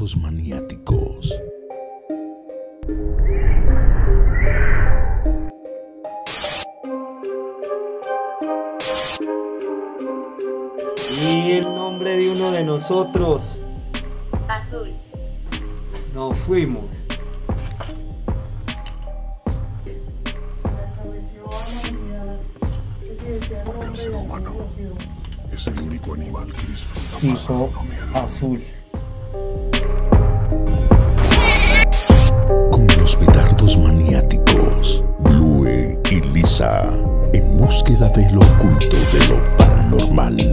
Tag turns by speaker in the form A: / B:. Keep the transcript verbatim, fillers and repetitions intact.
A: petardos maniáticos.
B: Y el nombre de uno de nosotros.
C: Azul.
B: Nos fuimos.
D: El ser humano es el único animal que disfruta
B: Tipo
D: más
B: azul.
A: Con los petardos maniáticos, Blue y Lisa, en búsqueda de lo oculto, de lo paranormal.